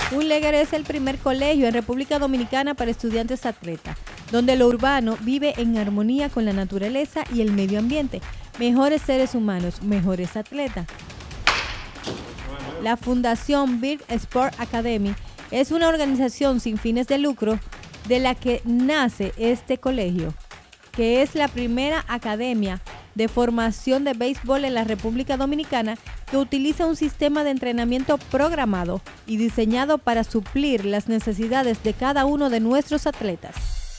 Unleger es el primer colegio en República Dominicana para estudiantes atletas, donde lo urbano vive en armonía con la naturaleza y el medio ambiente. Mejores seres humanos, mejores atletas. La Fundación Bird Sport Academy es una organización sin fines de lucro de la que nace este colegio, que es la primera academia de formación de béisbol en la República Dominicana que utiliza un sistema de entrenamiento programado y diseñado para suplir las necesidades de cada uno de nuestros atletas.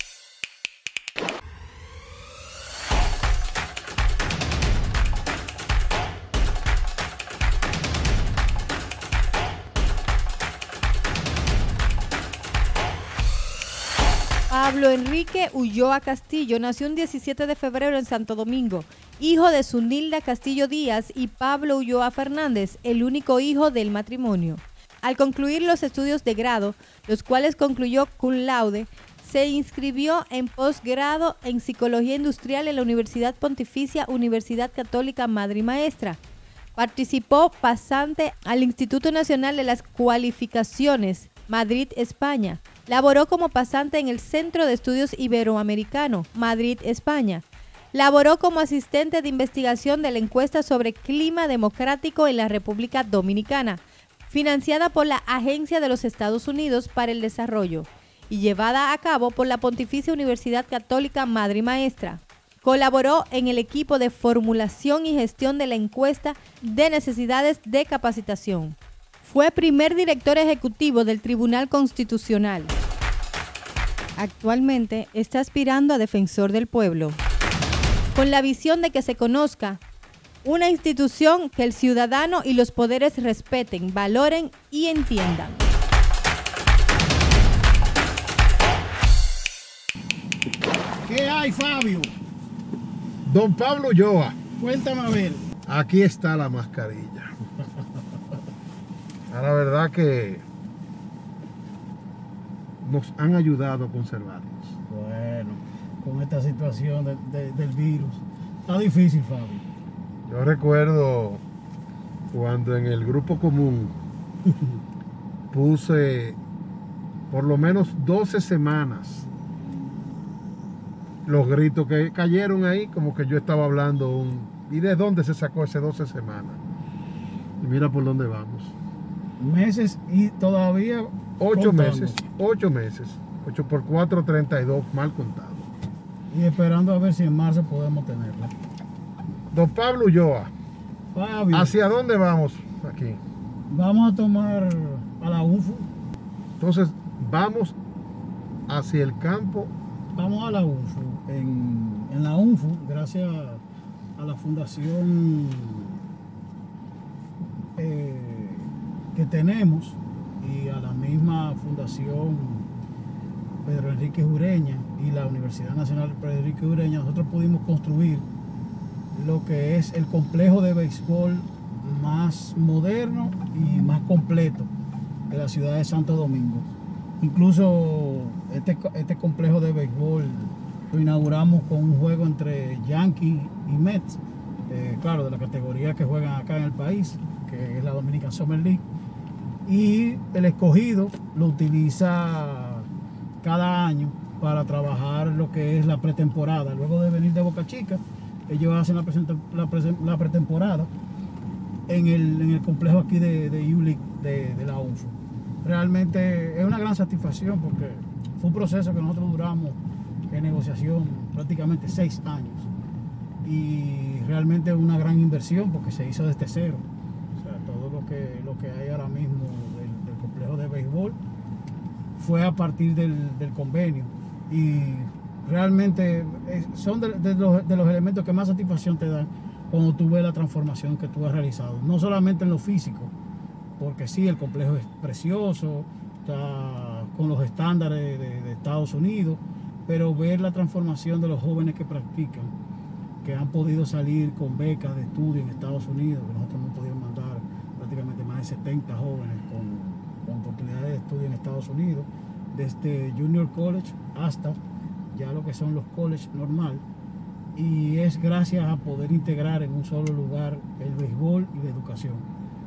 Pablo Enrique Ulloa Castillo nació un 17 de febrero en Santo Domingo, hijo de Zunilda Castillo Díaz y Pablo Ulloa Fernández, el único hijo del matrimonio. Al concluir los estudios de grado, los cuales concluyó cum laude, se inscribió en posgrado en Psicología Industrial en la Universidad Pontificia Universidad Católica Madre y Maestra. Participó pasante al Instituto Nacional de las Cualificaciones, Madrid, España. Laboró como pasante en el Centro de Estudios Iberoamericano, Madrid, España. Laboró como asistente de investigación de la encuesta sobre clima democrático en la República Dominicana, financiada por la Agencia de los Estados Unidos para el Desarrollo y llevada a cabo por la Pontificia Universidad Católica Madre y Maestra. Colaboró en el equipo de formulación y gestión de la encuesta de necesidades de capacitación. Fue primer director ejecutivo del Tribunal Constitucional. Actualmente está aspirando a defensor del pueblo, con la visión de que se conozca una institución que el ciudadano y los poderes respeten, valoren y entiendan. ¿Qué hay, Fabio? Don Pablo Ulloa. Cuéntame a ver. Aquí está la mascarilla. La verdad que nos han ayudado a conservarnos. Bueno, con esta situación del virus, está difícil, Fabio. Yo recuerdo cuando en el grupo común puse por lo menos 12 semanas los gritos que cayeron ahí, como que yo estaba hablando ¿y de dónde se sacó ese 12 semanas? Y mira por dónde vamos. Meses y todavía 8 meses. 8 meses. 8 por 4, 32, mal contado. Y esperando a ver si en marzo podemos tenerla. Don Pablo Ulloa, Fabio, ¿hacia dónde vamos aquí? Vamos a tomar a la UNFU. Entonces, vamos hacia el campo. Vamos a la UNFU. En la UNFU, gracias a la fundación que tenemos y a la misma fundación Pedro Enrique Ureña y la Universidad Nacional Pedro Enrique Ureña, nosotros pudimos construir lo que es el complejo de béisbol más moderno y más completo de la ciudad de Santo Domingo. Incluso este complejo de béisbol lo inauguramos con un juego entre Yankees y Mets, claro, de la categoría que juegan acá en el país, que es la Dominican Summer League. Y el Escogido lo utiliza cada año para trabajar lo que es la pretemporada. Luego de venir de Boca Chica, ellos hacen la pretemporada en el complejo aquí de U-League de la UNFU. Realmente es una gran satisfacción porque fue un proceso que nosotros duramos en negociación prácticamente 6 años. Y realmente una gran inversión porque se hizo desde cero. O sea, todo lo que hay ahora mismo del complejo de béisbol fue a partir del convenio. Y realmente son de los elementos que más satisfacción te dan cuando tú ves la transformación que tú has realizado. No solamente en lo físico, porque sí, el complejo es precioso, está con los estándares de Estados Unidos, pero ver la transformación de los jóvenes que practican, que han podido salir con becas de estudio en Estados Unidos, que nosotros hemos podido mandar prácticamente más de 70 jóvenes con oportunidades de estudio en Estados Unidos, desde Junior College hasta ya lo que son los colleges normal, y es gracias a poder integrar en un solo lugar el béisbol y la educación,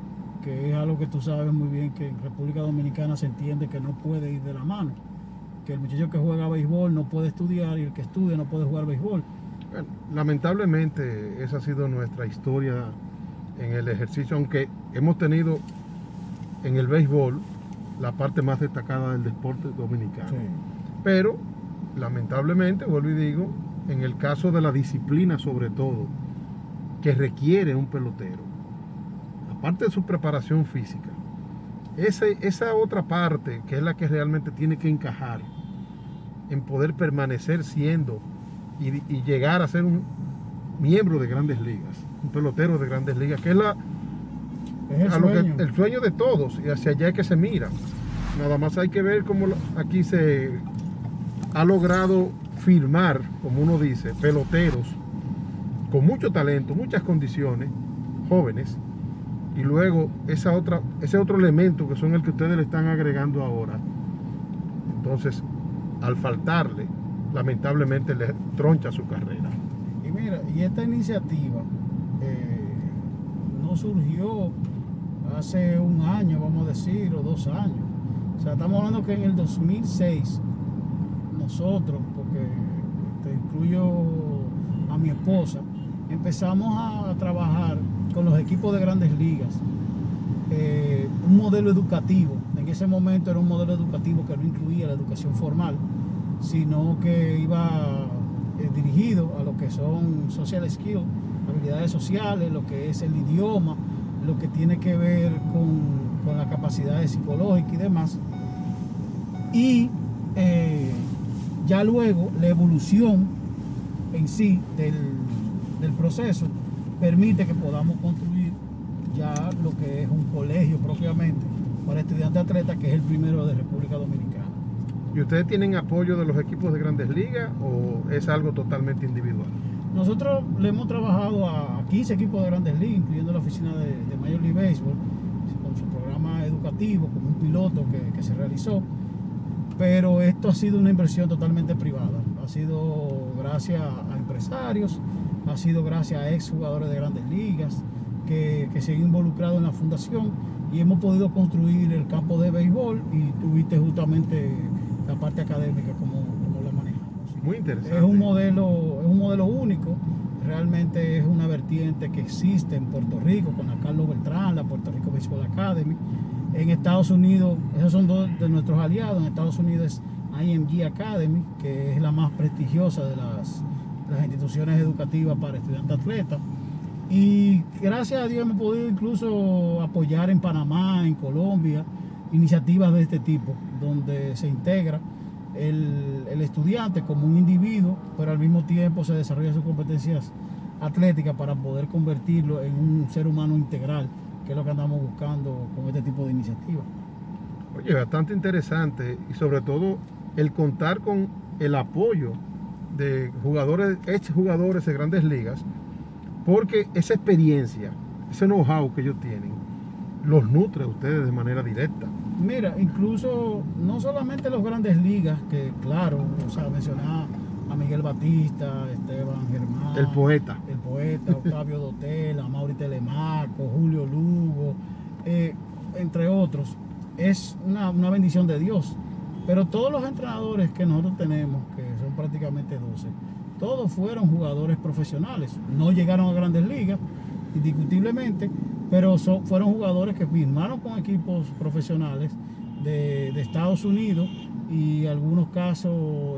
que es algo que tú sabes muy bien que en República Dominicana se entiende que no puede ir de la mano, que el muchacho que juega béisbol no puede estudiar y el que estudia no puede jugar béisbol. Bueno, lamentablemente esa ha sido nuestra historia en el ejercicio, aunque hemos tenido en el béisbol la parte más destacada del deporte dominicano. Sí. Pero lamentablemente, vuelvo y digo, en el caso de la disciplina sobre todo, que requiere un pelotero, aparte de su preparación física, esa otra parte que es la que realmente tiene que encajar en poder permanecer siendo y llegar a ser un miembro de Grandes Ligas, un pelotero de Grandes Ligas, que es el sueño de todos, y hacia allá es que se mira. Nada más hay que ver cómo aquí se ha logrado firmar, como uno dice, peloteros con mucho talento, muchas condiciones, jóvenes, y luego ese otro elemento que son el que ustedes le están agregando ahora. Entonces, al faltarle, lamentablemente le troncha su carrera. Y mira, y esta iniciativa no surgió hace un año, vamos a decir, o 2 años. O sea, estamos hablando que en el 2006, nosotros, porque te incluyo a mi esposa, empezamos a trabajar con los equipos de Grandes Ligas, un modelo educativo. En ese momento era un modelo educativo que no incluía la educación formal, sino que iba dirigido a lo que son social skills, habilidades sociales, lo que es el idioma, lo que tiene que ver con las capacidades psicológicas y demás. Y ya luego la evolución en sí del proceso permite que podamos construir ya lo que es un colegio propiamente para estudiantes atletas, que es el primero de República Dominicana. ¿Y ustedes tienen apoyo de los equipos de Grandes Ligas o es algo totalmente individual? Nosotros le hemos trabajado a 15 equipos de Grandes Ligas, incluyendo la oficina de Major League Baseball, con su programa educativo, como un piloto que se realizó. Pero esto ha sido una inversión totalmente privada. Ha sido gracias a empresarios, ha sido gracias a exjugadores de Grandes Ligas que se han involucrado en la fundación, y hemos podido construir el campo de béisbol, y tuviste justamente la parte académica como la manejamos. Muy interesante. Es un modelo único. Realmente es una vertiente que existe en Puerto Rico con la Carlos Beltrán, la Puerto Rico Baseball Academy. En Estados Unidos, esos son 2 de nuestros aliados. En Estados Unidos es IMG Academy, que es la más prestigiosa de las instituciones educativas para estudiantes atletas. Y gracias a Dios hemos podido incluso apoyar en Panamá, en Colombia, iniciativas de este tipo, donde se integra el estudiante como un individuo, pero al mismo tiempo se desarrolla sus competencias atléticas para poder convertirlo en un ser humano integral, que es lo que andamos buscando con este tipo de iniciativas. Oye, bastante interesante, y sobre todo el contar con el apoyo de jugadores, exjugadores de Grandes Ligas, porque esa experiencia, ese know-how que ellos tienen, los nutre a ustedes de manera directa. Mira, incluso no solamente los Grandes Ligas, que claro, o sea, mencionar a Miguel Batista, Esteban Germán, El poeta, Octavio Dotel, a Mauri Telemaco, Julio Lugo, entre otros, es una bendición de Dios. Pero todos los entrenadores que nosotros tenemos, que son prácticamente 12, todos fueron jugadores profesionales. No llegaron a Grandes Ligas, indiscutiblemente, pero fueron jugadores que firmaron con equipos profesionales de Estados Unidos y algunos casos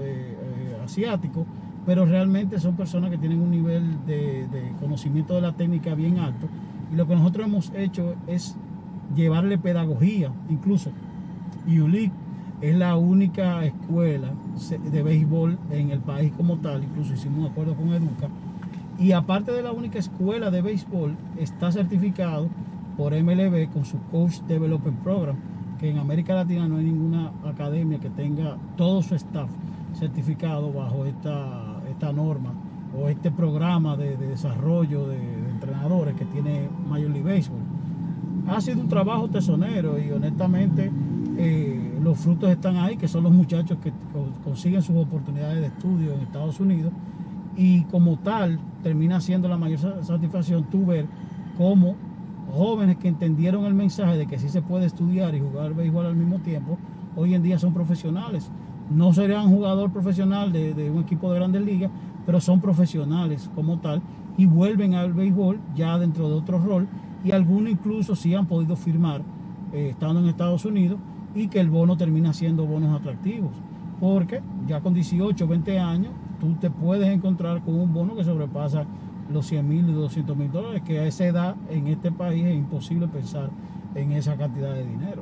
asiáticos, pero realmente son personas que tienen un nivel de conocimiento de la técnica bien alto, y lo que nosotros hemos hecho es llevarle pedagogía. Incluso ULIC es la única escuela de béisbol en el país como tal, incluso hicimos un acuerdo con Educa, y aparte de la única escuela de béisbol, está certificado por MLB con su Coach Development Program, que en América Latina no hay ninguna academia que tenga todo su staff certificado bajo esta norma o este programa de desarrollo de entrenadores que tiene Major League Baseball. Ha sido un trabajo tesonero, y honestamente los frutos están ahí, que son los muchachos que consiguen sus oportunidades de estudio en Estados Unidos, y como tal termina siendo la mayor satisfacción tú ver cómo jóvenes que entendieron el mensaje de que sí se puede estudiar y jugar béisbol al mismo tiempo, hoy en día son profesionales. No serían jugador profesional de un equipo de grandes ligas, pero son profesionales como tal y vuelven al béisbol ya dentro de otro rol, y algunos incluso sí han podido firmar estando en Estados Unidos, y que el bono termina siendo bonos atractivos, porque ya con 18, 20 años tú te puedes encontrar con un bono que sobrepasa los 100,000 y 200,000 dólares, que a esa edad en este país es imposible pensar en esa cantidad de dinero.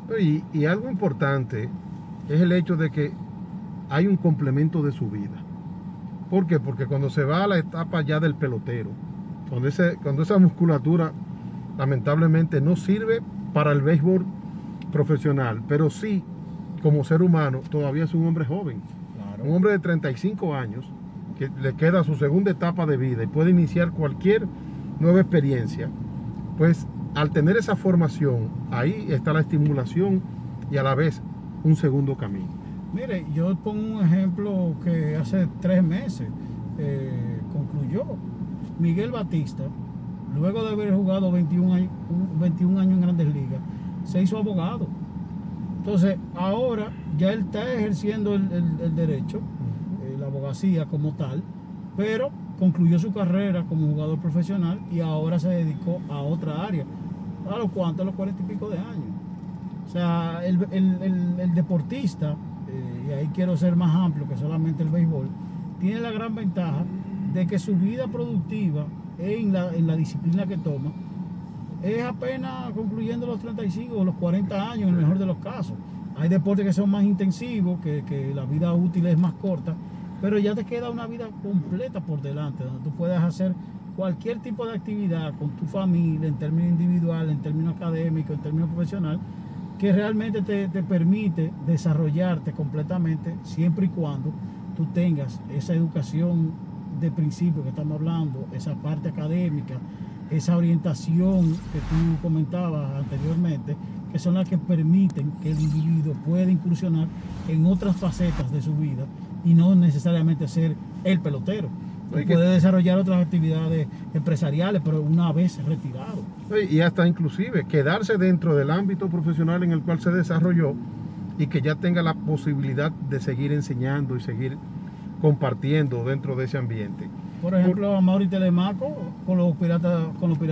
Y algo importante es el hecho de que hay un complemento de su vida. ¿Por qué? Porque cuando se va a la etapa ya del pelotero, cuando esa musculatura lamentablemente no sirve para el béisbol profesional, pero sí como ser humano todavía es un hombre joven. Claro. Un hombre de 35 años que le queda su segunda etapa de vida y puede iniciar cualquier nueva experiencia, pues al tener esa formación, ahí está la estimulación y a la vez un segundo camino. Mire, yo pongo un ejemplo que hace 3 meses concluyó. Miguel Batista, luego de haber jugado 21 años en Grandes Ligas, se hizo abogado. Entonces, ahora ya él está ejerciendo el derecho, la abogacía como tal, pero concluyó su carrera como jugador profesional y ahora se dedicó a otra área. ¿A los cuantos? A los 40 y pico de años. O sea, el deportista, y ahí quiero ser más amplio que solamente el béisbol, tiene la gran ventaja de que su vida productiva en la disciplina que toma es apenas concluyendo los 35 o los 40 años en el mejor de los casos. Hay deportes que son más intensivos, que la vida útil es más corta, pero ya te queda una vida completa por delante, donde tú puedes hacer cualquier tipo de actividad con tu familia, en términos individuales, en términos académicos, en términos profesionales, que realmente te permite desarrollarte completamente, siempre y cuando tú tengas esa educación de principio que estamos hablando, esa parte académica, esa orientación que tú comentabas anteriormente, que son las que permiten que el individuo pueda incursionar en otras facetas de su vida y no necesariamente ser el pelotero. Puede desarrollar otras actividades empresariales, pero una vez retirado. Y hasta inclusive quedarse dentro del ámbito profesional en el cual se desarrolló y que ya tenga la posibilidad de seguir enseñando y seguir compartiendo dentro de ese ambiente. Por ejemplo, Amaury Telemaco con los piratas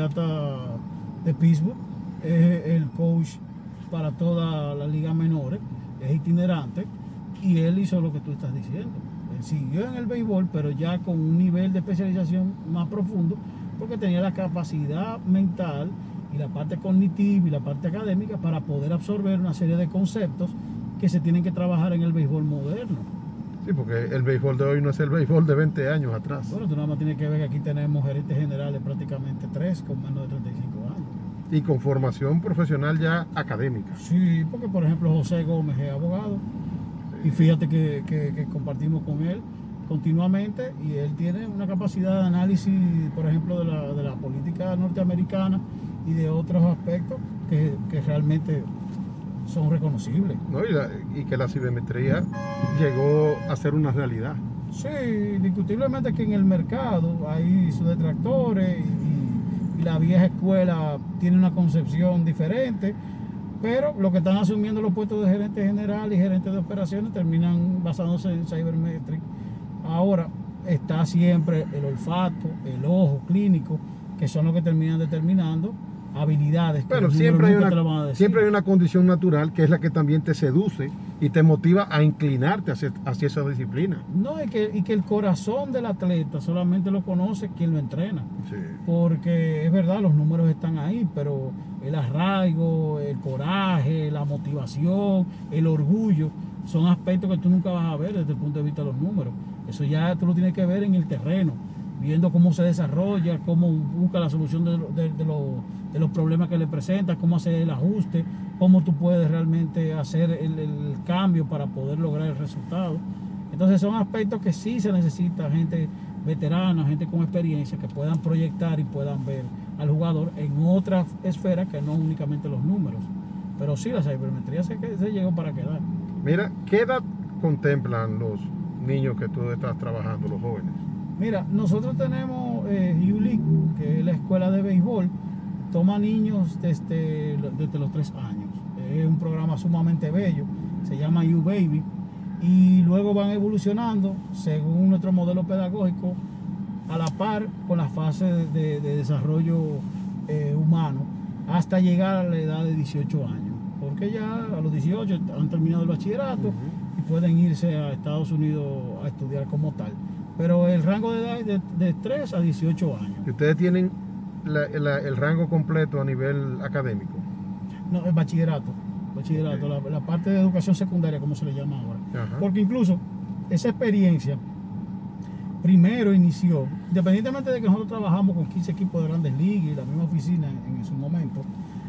de Pittsburgh es el coach para toda la liga menores, es itinerante, y él hizo lo que tú estás diciendo. Él siguió en el béisbol, pero ya con un nivel de especialización más profundo, porque tenía la capacidad mental y la parte cognitiva y la parte académica para poder absorber una serie de conceptos que se tienen que trabajar en el béisbol moderno. Sí, porque el béisbol de hoy no es el béisbol de 20 años atrás. Bueno, tú nada más tienes que ver que aquí tenemos gerentes generales prácticamente 3 con menos de 35 años. Y con formación profesional ya académica. Sí, porque por ejemplo José Gómez es abogado. Y fíjate que compartimos con él continuamente, y él tiene una capacidad de análisis, por ejemplo, de la política norteamericana y de otros aspectos que realmente son reconocibles. ¿No? Y que la cibermetría llegó a ser una realidad. Sí, indiscutiblemente que en el mercado hay sus detractores y la vieja escuela tiene una concepción diferente, pero los que están asumiendo los puestos de gerente general y gerente de operaciones terminan basándose en Cybermetric. Ahora está siempre el olfato, el ojo clínico, que son los que terminan determinando habilidades. Pero siempre hay una condición natural que es la que también te seduce y te motiva a inclinarte hacia esa disciplina. No, y que el corazón del atleta solamente lo conoce quien lo entrena. Sí. Porque es verdad, los números están ahí, pero el arraigo, el coraje, la motivación, el orgullo, son aspectos que tú nunca vas a ver desde el punto de vista de los números. Eso ya tú lo tienes que ver en el terreno, viendo cómo se desarrolla, cómo busca la solución de los problemas que le presentas, cómo hacer el ajuste, cómo tú puedes realmente hacer el cambio para poder lograr el resultado. Entonces son aspectos que sí se necesita gente veterana, gente con experiencia, que puedan proyectar y puedan ver al jugador en otra esfera que no únicamente los números. Pero sí, la cibermetría se llegó para quedar. Mira, ¿qué edad contemplan los niños que tú estás trabajando, los jóvenes? Mira, nosotros tenemos ULIC, que es la escuela de béisbol, toma niños desde los 3 años. Es un programa sumamente bello, se llama You Baby, y luego van evolucionando según nuestro modelo pedagógico a la par con la fase de desarrollo humano hasta llegar a la edad de 18 años, porque ya a los 18 han terminado el bachillerato y pueden irse a Estados Unidos a estudiar como tal, pero el rango de edad es de 3 a 18 años. ¿Y ustedes tienen el rango completo a nivel académico? No, el bachillerato, okay. la parte de educación secundaria, como se le llama ahora. Ajá. Porque incluso esa experiencia primero inició, independientemente de que nosotros trabajamos con 15 equipos de Grandes Ligas y la misma oficina en su momento,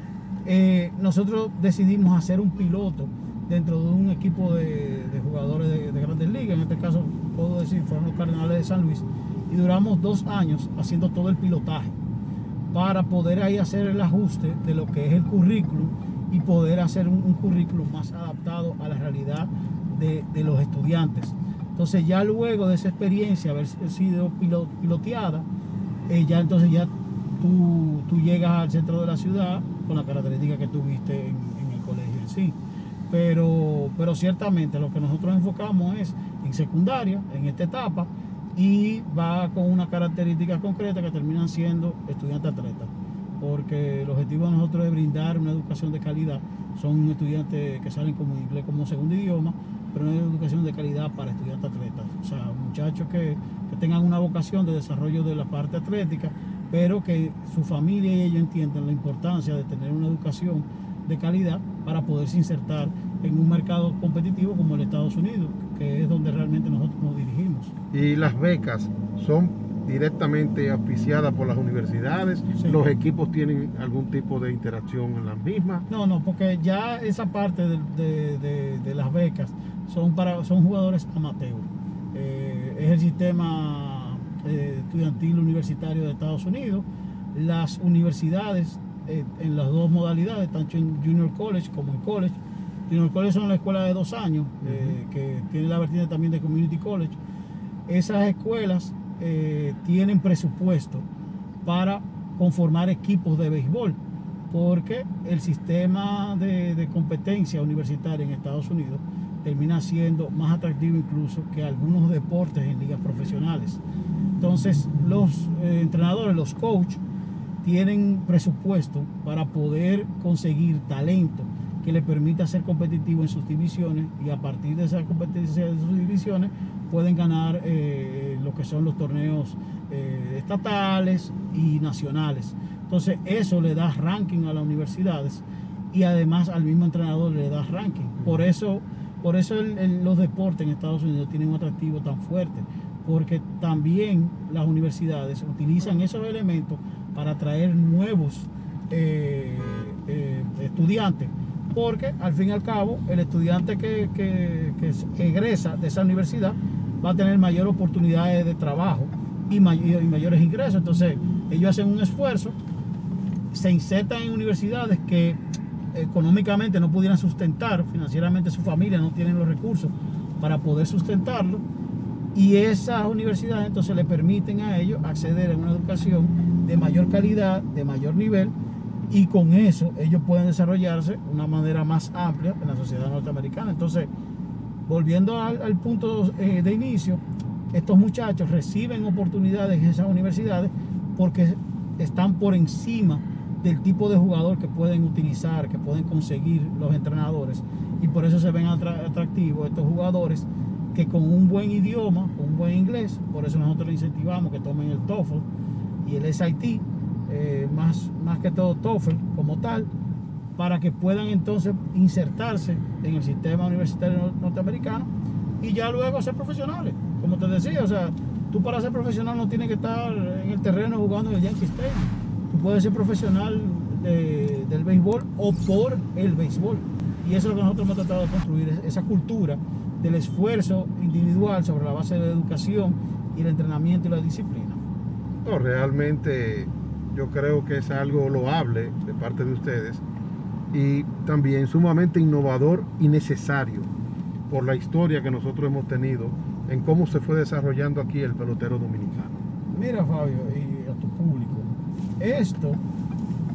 nosotros decidimos hacer un piloto dentro de un equipo de jugadores de Grandes Ligas. En este caso puedo decir fueron los Cardenales de San Luis, y duramos 2 años haciendo todo el pilotaje para poder ahí hacer el ajuste de lo que es el currículum y poder hacer un currículum más adaptado a la realidad de los estudiantes. Entonces ya luego de esa experiencia, haber sido piloteada, ya entonces ya tú llegas al centro de la ciudad con la característica que tuviste en el colegio en sí. Pero ciertamente lo que nosotros enfocamos es en secundaria, en esta etapa, y va con una característica concreta que terminan siendo estudiantes atletas, porque el objetivo de nosotros es brindar una educación de calidad. Son estudiantes que salen como inglés como segundo idioma, pero una educación de calidad para estudiantes atletas, o sea, muchachos que tengan una vocación de desarrollo de la parte atlética, pero que su familia y ellos entiendan la importancia de tener una educación de calidad para poderse insertar en un mercado competitivo como el Estados Unidos, que es donde realmente nosotros nos dirigimos. ¿Y las becas son directamente auspiciadas por las universidades? Sí. ¿Los equipos tienen algún tipo de interacción en las mismas? No, porque ya esa parte de las becas son jugadores amateur. Es el sistema estudiantil universitario de Estados Unidos. Las universidades en las dos modalidades, tanto en Junior College como en College. Junior College son la escuela de 2 años, que tiene la vertiente también de Community College. Esas escuelas tienen presupuesto para conformar equipos de béisbol, porque el sistema de competencia universitaria en Estados Unidos termina siendo más atractivo incluso que algunos deportes en ligas profesionales. Entonces los entrenadores, los coaches, tienen presupuesto para poder conseguir talento que le permita ser competitivo en sus divisiones, y a partir de esa competencia de sus divisiones pueden ganar lo que son los torneos estatales y nacionales. Entonces eso le da ranking a las universidades y además al mismo entrenador le da ranking. Por eso los deportes en Estados Unidos tienen un atractivo tan fuerte, porque también las universidades utilizan esos elementos para atraer nuevos estudiantes, porque al fin y al cabo el estudiante que egresa de esa universidad va a tener mayores oportunidades de trabajo y mayores ingresos. Entonces ellos hacen un esfuerzo, se insertan en universidades que económicamente no pudieran sustentar, financieramente su familia no tienen los recursos para poder sustentarlo, y esas universidades entonces le permiten a ellos acceder a una educación de mayor calidad, de mayor nivel, y con eso ellos pueden desarrollarse de una manera más amplia en la sociedad norteamericana. Entonces, volviendo al punto de inicio, estos muchachos reciben oportunidades en esas universidades porque están por encima del tipo de jugador que pueden utilizar, que pueden conseguir los entrenadores, y por eso se ven atractivos estos jugadores que con un buen idioma, con un buen inglés, por eso nosotros les incentivamos que tomen el TOEFL y el SAT, más que todo TOEFL como tal, para que puedan entonces insertarse en el sistema universitario norteamericano y ya luego ser profesionales. Como te decía, o sea, tú para ser profesional no tienes que estar en el terreno jugando en el Yankee Stadium. Tú puedes ser profesional del béisbol o por el béisbol. Y eso es lo que nosotros hemos tratado de construir, esa cultura del esfuerzo individual sobre la base de la educación y el entrenamiento y la disciplina. No, realmente yo creo que es algo loable de parte de ustedes y también sumamente innovador y necesario por la historia que nosotros hemos tenido en cómo se fue desarrollando aquí el pelotero dominicano. Mira, Fabio, y a tu público, esto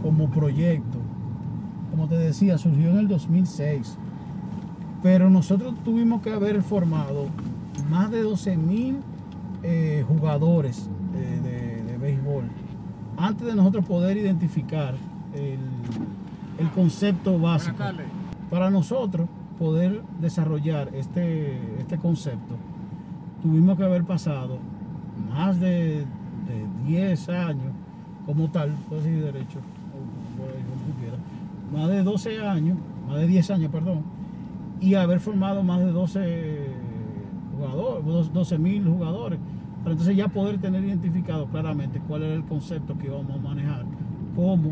como proyecto, como te decía, surgió en el 2006, pero nosotros tuvimos que haber formado más de 12,000 jugadores de béisbol antes de nosotros poder identificar el concepto básico. Para nosotros poder desarrollar este concepto, tuvimos que haber pasado más de 10 años como tal, puedo decir derecho, como tú quieras, más de 12 años, más de 10 años, perdón, y haber formado más de 12,000 jugadores, para entonces ya poder tener identificado claramente cuál era el concepto que íbamos a manejar como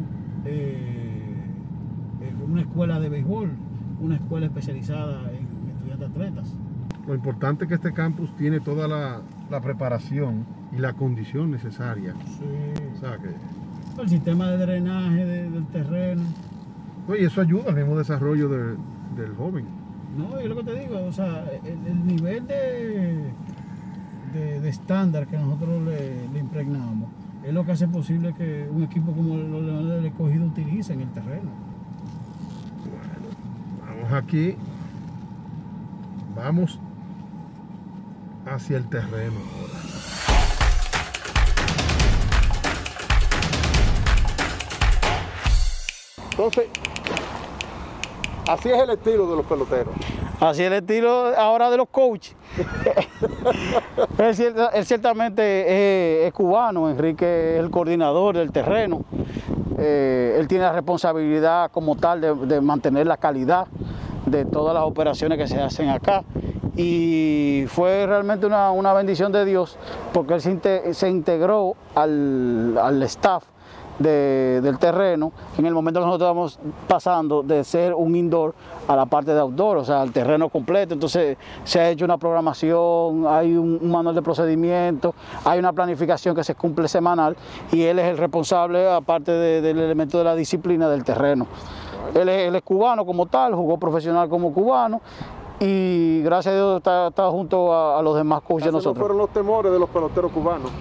una escuela de béisbol, una escuela especializada en estudiantes atletas. Lo importante es que este campus tiene toda la preparación y la condición necesaria. Sí. O sea que... El sistema de drenaje del terreno. Y eso ayuda al mismo desarrollo del joven. No, y es lo que te digo, o sea, el nivel de estándar que nosotros le impregnamos es lo que hace posible que un equipo como los Leones del Escogido utilice en el terreno. Bueno, vamos aquí. Vamos hacia el terreno ahora. Entonces, así es el estilo de los peloteros. Así es el estilo ahora de los coaches. Él ciertamente es cubano, Enrique es el coordinador del terreno. Él tiene la responsabilidad como tal de mantener la calidad de todas las operaciones que se hacen acá. Y fue realmente una bendición de Dios, porque él se integró al staff del terreno en el momento que nosotros estamos pasando de ser un indoor a la parte de outdoor, o sea, al terreno completo. Entonces se ha hecho una programación, hay un manual de procedimiento, hay una planificación que se cumple semanal y él es el responsable, aparte del elemento de la disciplina del terreno. Él es cubano como tal, jugó profesional como cubano y gracias a Dios está junto a los demás coaches de nosotros. No fueron los temores de los peloteros cubanos.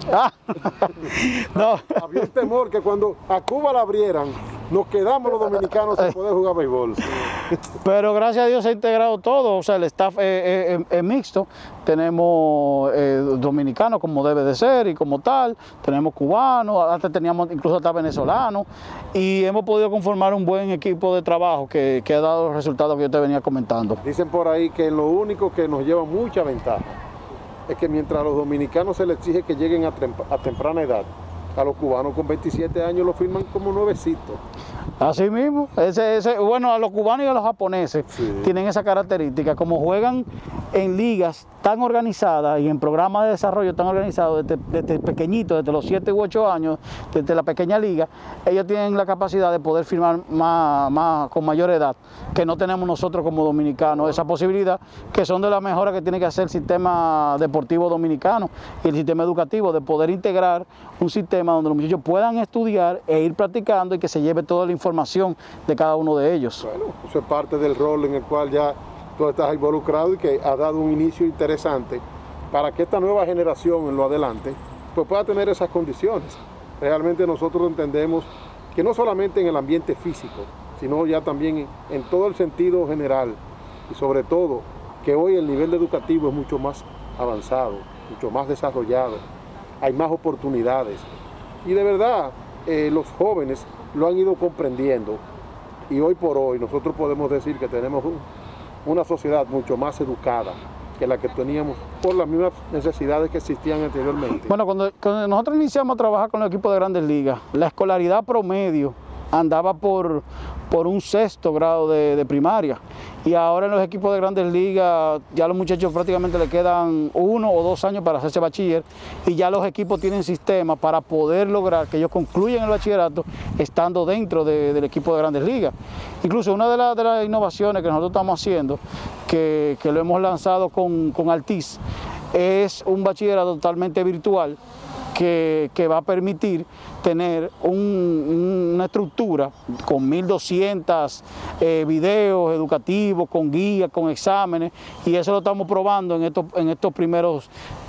No. Había un temor que cuando a Cuba la abrieran, nos quedamos los dominicanos sin poder jugar béisbol. Pero gracias a Dios se ha integrado todo, o sea, el staff es mixto, tenemos dominicanos como debe de ser y como tal, tenemos cubanos, antes teníamos incluso hasta venezolanos y hemos podido conformar un buen equipo de trabajo que ha dado los resultados que yo te venía comentando. Dicen por ahí que lo único que nos lleva mucha ventaja es que mientras a los dominicanos se les exige que lleguen a temprana edad, a los cubanos con 27 años lo firman como nuevecitos. Así mismo, bueno, a los cubanos y a los japoneses tienen esa característica, como juegan en ligas tan organizadas y en programas de desarrollo tan organizados desde pequeñitos, desde los 7 u 8 años, desde la pequeña liga, ellos tienen la capacidad de poder firmar con mayor edad, que no tenemos nosotros como dominicanos, esa posibilidad, que son de las mejoras que tiene que hacer el sistema deportivo dominicano y el sistema educativo, de poder integrar un sistema donde los muchachos puedan estudiar e ir practicando y que se lleve toda la información de cada uno de ellos. Bueno, eso es parte del rol en el cual ya tú estás involucrado y que ha dado un inicio interesante para que esta nueva generación en lo adelante pues pueda tener esas condiciones. Realmente nosotros entendemos que no solamente en el ambiente físico, sino ya también en todo el sentido general y sobre todo que hoy el nivel educativo es mucho más avanzado, mucho más desarrollado, hay más oportunidades y de verdad los jóvenes lo han ido comprendiendo y hoy por hoy nosotros podemos decir que tenemos una sociedad mucho más educada que la que teníamos por las mismas necesidades que existían anteriormente. Bueno, cuando nosotros iniciamos a trabajar con los equipos de Grandes Ligas, la escolaridad promedio andaba por un 6º grado de primaria y ahora en los equipos de Grandes Ligas ya los muchachos prácticamente le quedan 1 o 2 años para hacerse bachiller y ya los equipos tienen sistemas para poder lograr que ellos concluyan el bachillerato estando dentro del equipo de Grandes Ligas. Incluso una de las innovaciones que nosotros estamos haciendo, que lo hemos lanzado con Altiz, es un bachillerato totalmente virtual que va a permitir tener una estructura con 1200 videos educativos, con guías, con exámenes, y eso lo estamos probando en estos primeros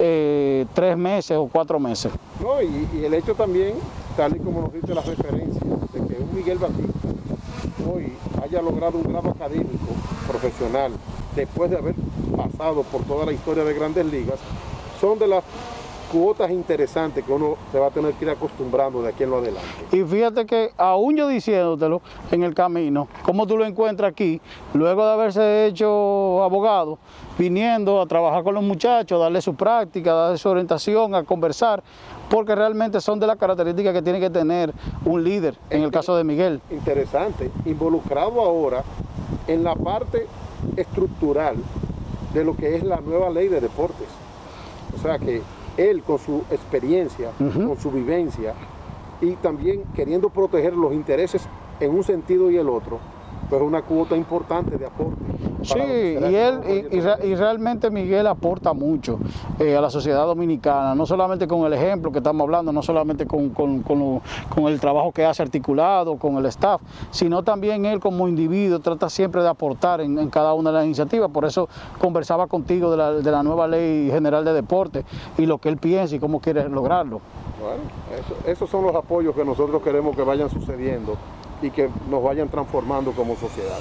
3 meses o 4 meses. No, y el hecho también, tal y como nos dice la referencia, de que un Miguel Batista hoy haya logrado un grado académico profesional después de haber pasado por toda la historia de Grandes Ligas, son de las cuotas interesantes que uno se va a tener que ir acostumbrando de aquí en lo adelante. Y fíjate que aún yo diciéndotelo en el camino, como tú lo encuentras aquí, luego de haberse hecho abogado, viniendo a trabajar con los muchachos, darle su práctica, darle su orientación, a conversar, porque realmente son de las características que tiene que tener un líder, en el caso de Miguel. Interesante, involucrado ahora en la parte estructural de lo que es la nueva ley de deportes. O sea que él con su experiencia, con su vivencia y también queriendo proteger los intereses en un sentido y el otro, pues una cuota importante de aporte. Sí, y realmente Miguel aporta mucho a la sociedad dominicana, no solamente con el ejemplo que estamos hablando, no solamente con el trabajo que hace articulado, con el staff, sino también él como individuo trata siempre de aportar en cada una de las iniciativas. Por eso conversaba contigo de la nueva Ley General de Deportes y lo que él piensa y cómo quiere lograrlo. Bueno, esos son los apoyos que nosotros queremos que vayan sucediendo y que nos vayan transformando como sociedad.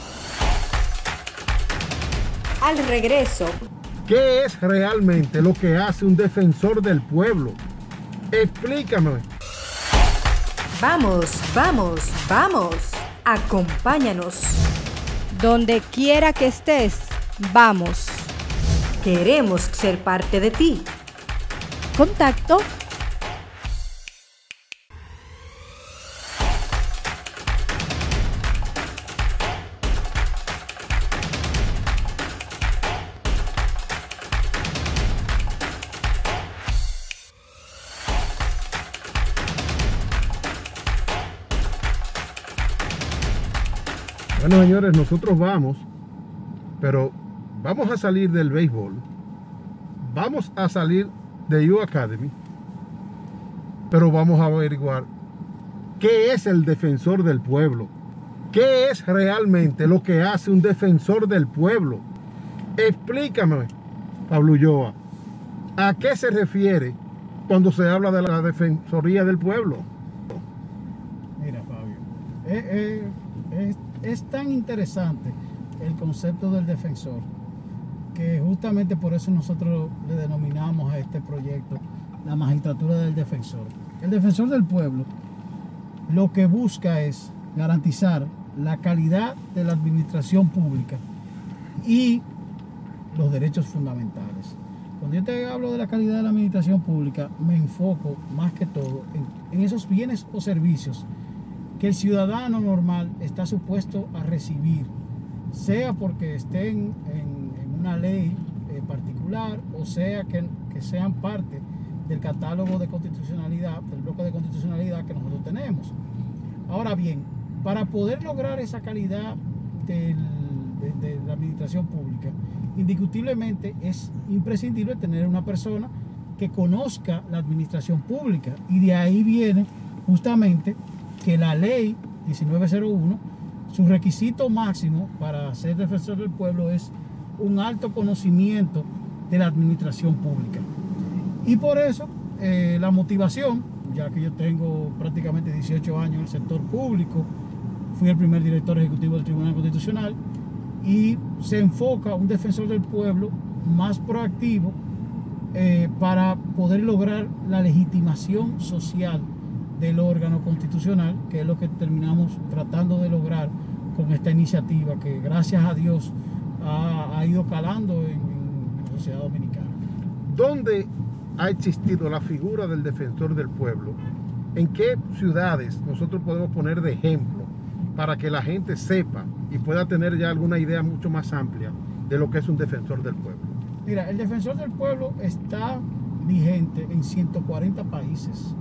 Al regreso. ¿Qué es realmente lo que hace un defensor del pueblo? Explícame. Vamos, vamos, vamos. Acompáñanos. Donde quiera que estés, vamos. Queremos ser parte de ti. Contacto. Bueno, señores, nosotros vamos, pero vamos a salir del béisbol, vamos a salir de U Academy, pero vamos a averiguar qué es el defensor del pueblo, qué es realmente lo que hace un defensor del pueblo. Explícame, Pablo Ulloa, ¿a qué se refiere cuando se habla de la defensoría del pueblo? Mira, Fabio, es tan interesante el concepto del defensor que justamente por eso nosotros le denominamos a este proyecto la magistratura del defensor. El defensor del pueblo lo que busca es garantizar la calidad de la administración pública y los derechos fundamentales. Cuando yo te hablo de la calidad de la administración pública, me enfoco más que todo en esos bienes o servicios que el ciudadano normal está supuesto a recibir, sea porque estén en una ley particular o sea que sean parte del catálogo de constitucionalidad, del bloque de constitucionalidad que nosotros tenemos. Ahora bien, para poder lograr esa calidad de la administración pública, indiscutiblemente es imprescindible tener una persona que conozca la administración pública, y de ahí viene justamente que la ley 1901, su requisito máximo para ser defensor del pueblo es un alto conocimiento de la administración pública. Y por eso la motivación, ya que yo tengo prácticamente 18 años en el sector público, fui el primer director ejecutivo del Tribunal Constitucional, y se enfoca un defensor del pueblo más proactivo para poder lograr la legitimación social del órgano constitucional, que es lo que terminamos tratando de lograr con esta iniciativa que gracias a Dios ha ido calando en la sociedad dominicana. ¿Dónde ha existido la figura del defensor del pueblo? ¿En qué ciudades nosotros podemos poner de ejemplo para que la gente sepa y pueda tener ya alguna idea mucho más amplia de lo que es un defensor del pueblo? Mira, el defensor del pueblo está vigente en 140 países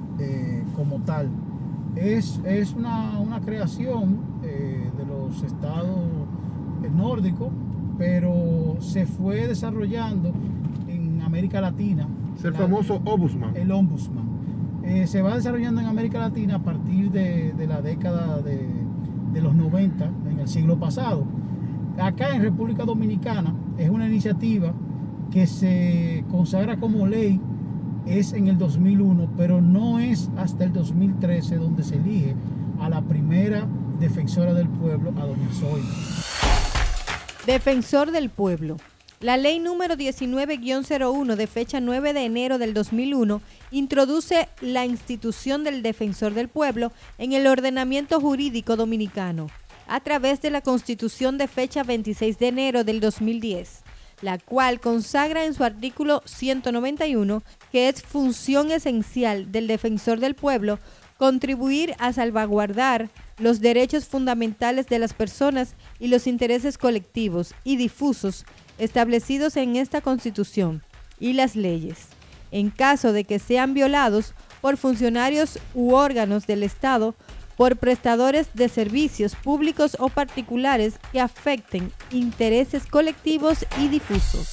como tal. Es una creación de los estados nórdicos, pero se fue desarrollando en América Latina. Es el famoso ombudsman. El ombudsman. Se va desarrollando en América Latina a partir de la década de los 90, en el siglo pasado. Acá en República Dominicana es una iniciativa que se consagra como ley, es en el 2001, pero no es hasta el 2013 donde se elige a la primera defensora del pueblo, a doña Zoila. Defensor del pueblo. La ley número 19-01 de fecha 9 de enero del 2001 introduce la institución del defensor del pueblo en el ordenamiento jurídico dominicano a través de la Constitución de fecha 26 de enero del 2010, la cual consagra en su artículo 191 que es función esencial del defensor del pueblo contribuir a salvaguardar los derechos fundamentales de las personas y los intereses colectivos y difusos establecidos en esta Constitución y las leyes, en caso de que sean violados por funcionarios u órganos del Estado, por prestadores de servicios públicos o particulares que afecten intereses colectivos y difusos.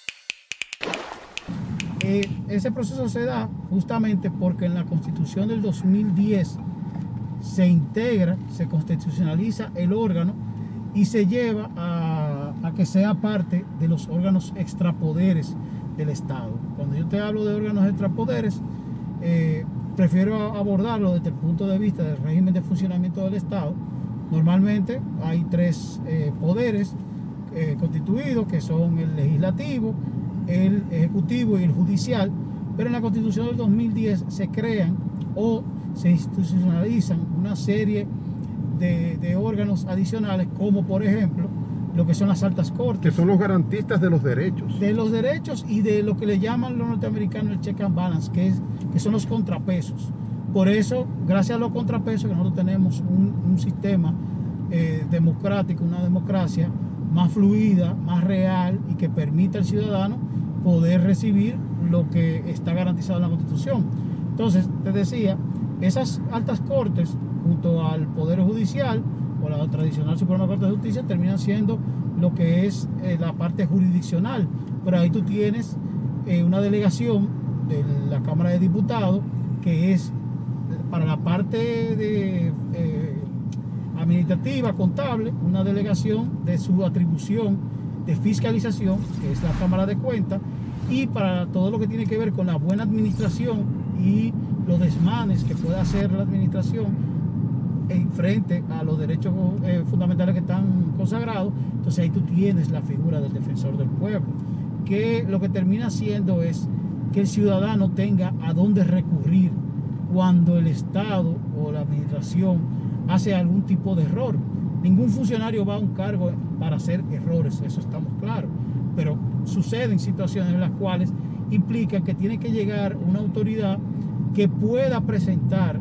Ese proceso se da justamente porque en la Constitución del 2010 se integra, se constitucionaliza el órgano y se lleva a que sea parte de los órganos extrapoderes del Estado. Cuando yo te hablo de órganos extrapoderes, prefiero abordarlo desde el punto de vista del régimen de funcionamiento del Estado. Normalmente hay tres poderes constituidos, que son el legislativo, el ejecutivo y el judicial, pero en la Constitución del 2010 se crean o se institucionalizan una serie de órganos adicionales, como por ejemplo lo que son las altas cortes, que son los garantistas de los derechos. De los derechos y de lo que le llaman los norteamericanos el check and balance, que son los contrapesos. Por eso, gracias a los contrapesos, que nosotros tenemos un sistema democrático, una democracia más fluida, más real y que permite al ciudadano poder recibir lo que está garantizado en la Constitución. Entonces, te decía, esas altas cortes, junto al Poder Judicial o la tradicional Suprema Corte de Justicia, terminan siendo lo que es la parte jurisdiccional. Pero ahí tú tienes una delegación de la Cámara de Diputados, que es para la parte administrativa, contable, una delegación de su atribución de fiscalización, que es la Cámara de Cuentas, y para todo lo que tiene que ver con la buena administración y los desmanes que pueda hacer la administración en frente a los derechos fundamentales que están consagrados. Entonces ahí tú tienes la figura del defensor del pueblo, que lo que termina haciendo es que el ciudadano tenga a dónde recurrir cuando el Estado o la administración hace algún tipo de error. Ningún funcionario va a un cargo para hacer errores, eso estamos claros, pero suceden situaciones en las cuales implican que tiene que llegar una autoridad que pueda presentar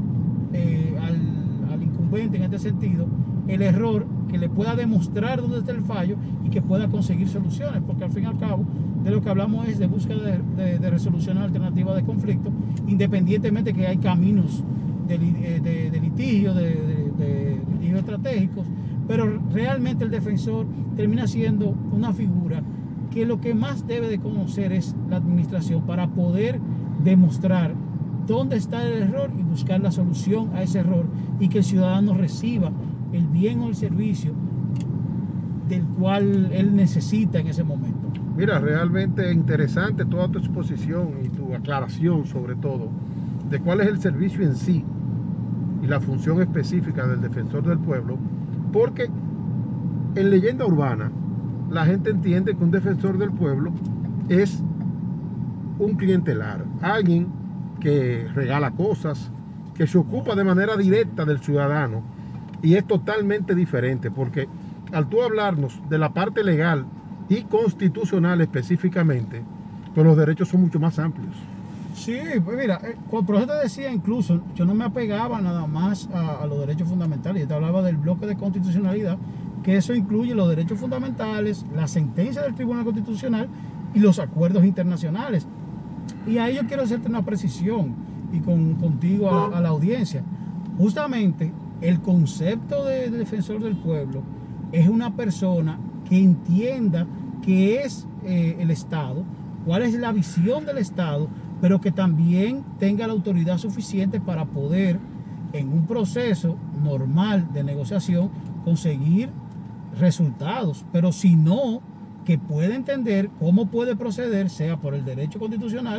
al incumbente, en este sentido, el error, que le pueda demostrar dónde está el fallo y que pueda conseguir soluciones, porque al fin y al cabo de lo que hablamos es de búsqueda de resoluciones alternativas de conflictos, independientemente que hay caminos de litigio, de litigios estratégicos, pero realmente el defensor termina siendo una figura que lo que más debe de conocer es la administración para poder demostrar dónde está el error y buscar la solución a ese error, y que el ciudadano reciba el bien o el servicio del cual él necesita en ese momento. Mira, realmente interesante toda tu exposición y tu aclaración, sobre todo, de cuál es el servicio en sí y la función específica del defensor del pueblo, porque en leyenda urbana la gente entiende que un defensor del pueblo es un clientelar, alguien que regala cosas, que se ocupa de manera directa del ciudadano, y es totalmente diferente, porque al tú hablarnos de la parte legal y constitucional específicamente, pues los derechos son mucho más amplios. Sí, pues mira, por eso te decía, incluso yo no me apegaba nada más a los derechos fundamentales, yo te hablaba del bloque de constitucionalidad, que eso incluye los derechos fundamentales, la sentencia del Tribunal Constitucional y los acuerdos internacionales. Y ahí yo quiero hacerte una precisión y contigo a la audiencia. Justamente el concepto de defensor del pueblo es una persona que entienda qué es el Estado, cuál es la visión del Estado, pero que también tenga la autoridad suficiente para poder, en un proceso normal de negociación, conseguir resultados, pero si no, que puede entender cómo puede proceder, sea por el derecho constitucional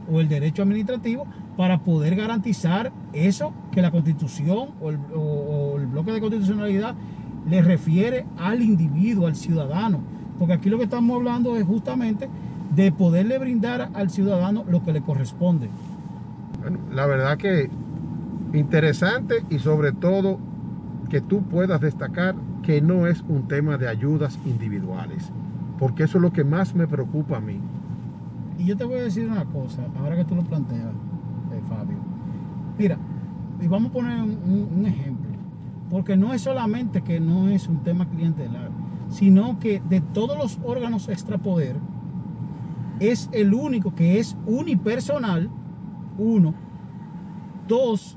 o el derecho administrativo para poder garantizar eso que la Constitución o el bloque de constitucionalidad le refiere al individuo, al ciudadano. Porque aquí lo que estamos hablando es justamente de poderle brindar al ciudadano lo que le corresponde. Bueno, la verdad que interesante, y sobre todo que tú puedas destacar que no es un tema de ayudas individuales, porque eso es lo que más me preocupa a mí. Y yo te voy a decir una cosa, ahora que tú lo planteas, Fabio. Mira, y vamos a poner un ejemplo, porque no es solamente que no es un tema clientelar, sino que de todos los órganos extrapoder, es el único que es unipersonal, uno. Dos,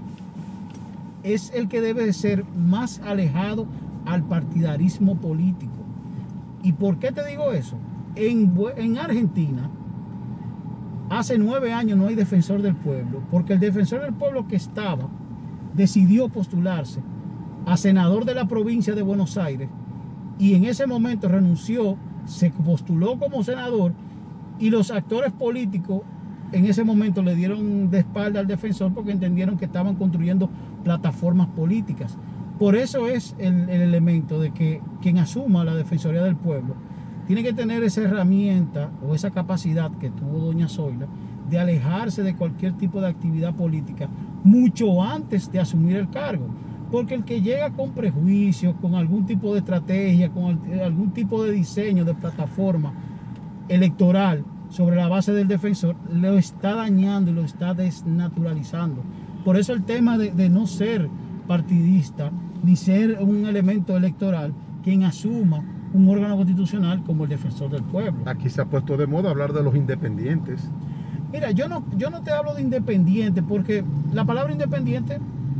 es el que debe de ser más alejado al partidarismo político. ¿Y por qué te digo eso? En Argentina, hace 9 años no hay defensor del pueblo, porque el defensor del pueblo que estaba decidió postularse a senador de la provincia de Buenos Aires, y en ese momento renunció, se postuló como senador, y los actores políticos en ese momento le dieron de espalda al defensor porque entendieron que estaban construyendo plataformas políticas. Por eso es el elemento de que quien asuma la Defensoría del Pueblo tiene que tener esa herramienta o esa capacidad que tuvo doña Zoila de alejarse de cualquier tipo de actividad política mucho antes de asumir el cargo. Porque el que llega con prejuicios, con algún tipo de estrategia, con algún tipo de diseño de plataforma electoral sobre la base del defensor, lo está dañando y lo está desnaturalizando. Por eso el tema de no ser partidista ni ser un elemento electoral quien asuma un órgano constitucional como el defensor del pueblo. Aquí se ha puesto de moda hablar de los independientes. Mira, yo no te hablo de independiente porque la palabra independiente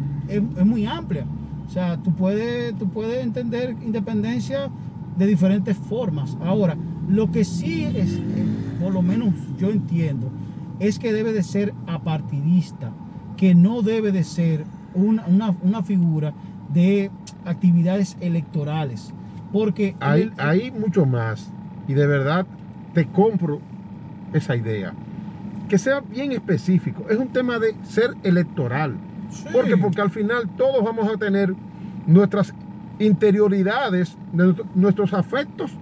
es muy amplia. O sea, tú puedes entender independencia de diferentes formas. Ahora, lo que sí es, por lo menos yo entiendo, es que debe de ser apartidista, que no debe de ser una figura de actividades electorales. Porque hay mucho más, y de verdad te compro esa idea. Que sea bien específico. Es un tema de ser electoral. Sí. Porque al final todos vamos a tener nuestras interioridades, nuestros afectos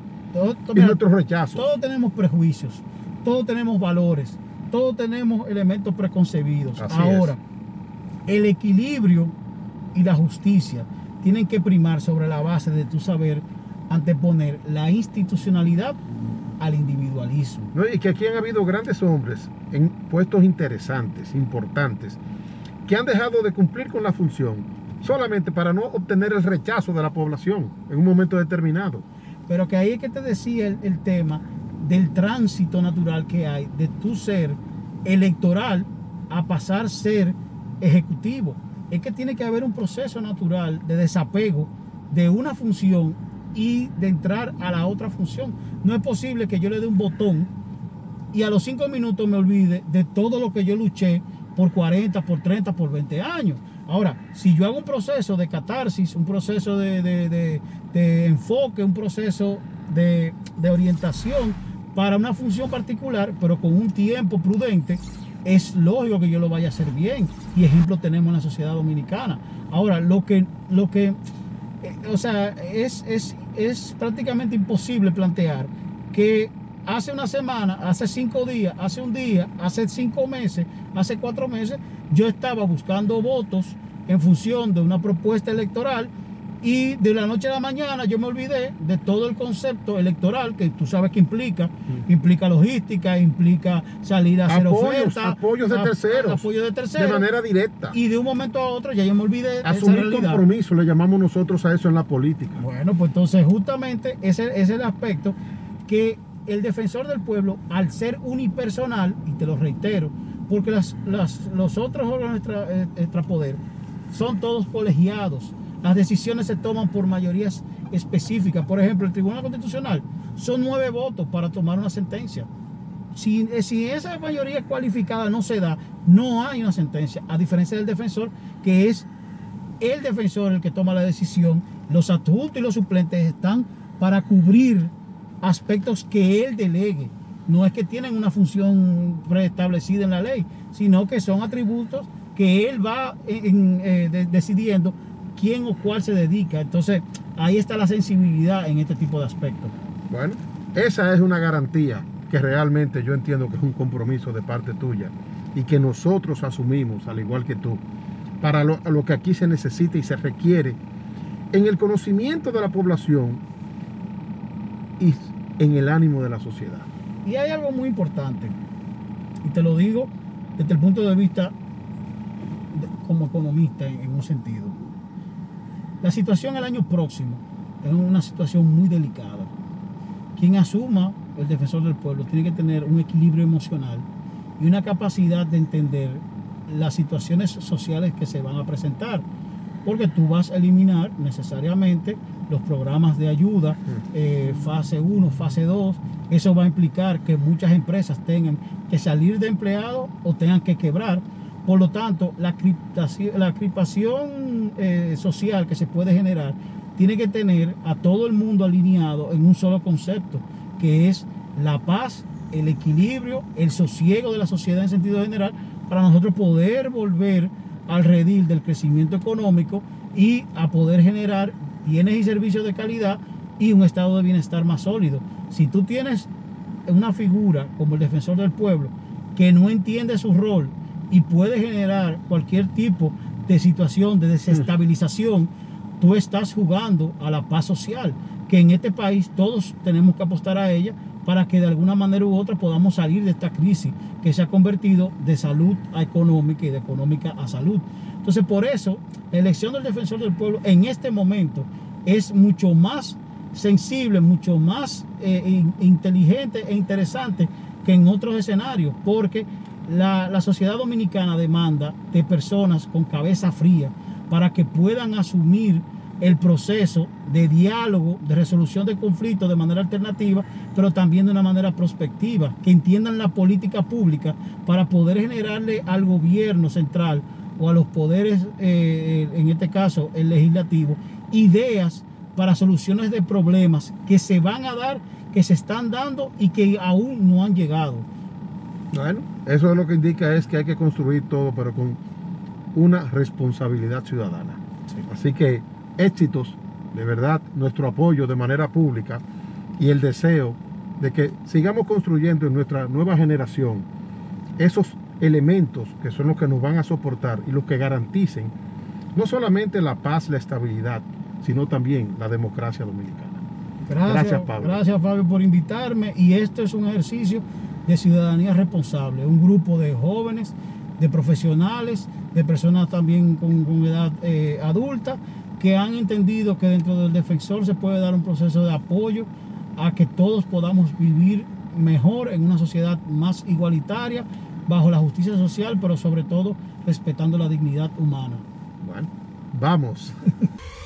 y nuestros rechazos. Todos tenemos prejuicios, todos tenemos valores, todos tenemos elementos preconcebidos. Así Ahora, es. El equilibrio y la justicia tienen que primar sobre la base de tu saber anteponer la institucionalidad al individualismo. No, y que aquí han habido grandes hombres en puestos interesantes, importantes, que han dejado de cumplir con la función solamente para no obtener el rechazo de la población en un momento determinado. Pero que ahí es que te decía el tema del tránsito natural que hay de tu ser electoral a pasar a ser ejecutivo. Es que tiene que haber un proceso natural de desapego de una función y de entrar a la otra función. No es posible que yo le dé un botón y a los 5 minutos me olvide de todo lo que yo luché por 40, por 30, por 20 años. Ahora, si yo hago un proceso de catarsis, un proceso de enfoque, un proceso de orientación para una función particular, pero con un tiempo prudente, es lógico que yo lo vaya a hacer bien. Y ejemplo tenemos en la sociedad dominicana. Ahora, o sea, es prácticamente imposible plantear que hace una semana, hace 5 días, hace un día, hace 5 meses, hace 4 meses, yo estaba buscando votos en función de una propuesta electoral y de la noche a la mañana yo me olvidé de todo el concepto electoral que tú sabes que implica logística, implica salir a hacer ofertas, apoyos de terceros, de manera directa. Y de un momento a otro ya yo me olvidé de asumir compromiso, le llamamos nosotros a eso en la política. Bueno, pues entonces justamente ese es el aspecto que el defensor del pueblo, al ser unipersonal, y te lo reitero, porque los otros órganos extrapoder son todos colegiados, las decisiones se toman por mayorías específicas. Por ejemplo, el Tribunal Constitucional son 9 votos para tomar una sentencia. Si esa mayoría cualificada no se da, no hay una sentencia, a diferencia del defensor, que es el defensor el que toma la decisión. Los adjuntos y los suplentes están para cubrir aspectos que él delegue. no es que tienen una función preestablecida en la ley, sino que son atributos que él va decidiendo quién o cuál se dedica. Entonces, ahí está la sensibilidad en este tipo de aspectos. Bueno, esa es una garantía que realmente yo entiendo que es un compromiso de parte tuya y que nosotros asumimos, al igual que tú, para lo que aquí se necesita y se requiere en el conocimiento de la población y en el ánimo de la sociedad. Y hay algo muy importante, y te lo digo desde el punto de vista como economista en un sentido. La situación el año próximo es una situación muy delicada. Quien asuma el defensor del pueblo tiene que tener un equilibrio emocional y una capacidad de entender las situaciones sociales que se van a presentar, porque tú vas a eliminar necesariamente los programas de ayuda, fase 1, fase 2. Eso va a implicar que muchas empresas tengan que salir de empleados o tengan que quebrar. Por lo tanto, la crispación social que se puede generar tiene que tener a todo el mundo alineado en un solo concepto, que es la paz, el equilibrio, el sosiego de la sociedad en sentido general, para nosotros poder volver al redil del crecimiento económico y a poder generar bienes y servicios de calidad y un estado de bienestar más sólido. Si tú tienes una figura como el defensor del pueblo que no entiende su rol y puede generar cualquier tipo de situación de desestabilización, tú estás jugando a la paz social, que en este país todos tenemos que apostar a ella para que de alguna manera u otra podamos salir de esta crisis que se ha convertido de salud a económica y de económica a salud. Entonces, por eso, la elección del defensor del pueblo en este momento es mucho más sensible, mucho más inteligente e interesante que en otros escenarios, porque la sociedad dominicana demanda de personas con cabeza fría para que puedan asumir el proceso de diálogo, de resolución de conflictos de manera alternativa, pero también de una manera prospectiva, que entiendan la política pública para poder generarle al gobierno central o a los poderes, en este caso el legislativo, ideas para soluciones de problemas que se van a dar, que se están dando y que aún no han llegado. Bueno, eso es lo que indica es que hay que construir todo, pero con una responsabilidad ciudadana. Sí. Así que éxitos, de verdad, nuestro apoyo de manera pública y el deseo de que sigamos construyendo en nuestra nueva generación esos elementos que son los que nos van a soportar y los que garanticen no solamente la paz, la estabilidad, sino también la democracia dominicana. Gracias, Pablo. Gracias, Fabio, por invitarme. Y esto es un ejercicio de ciudadanía responsable, un grupo de jóvenes, de profesionales, de personas también con edad adulta, que han entendido que dentro del defensor se puede dar un proceso de apoyo a que todos podamos vivir mejor en una sociedad más igualitaria, bajo la justicia social, pero sobre todo respetando la dignidad humana. Bueno, vamos.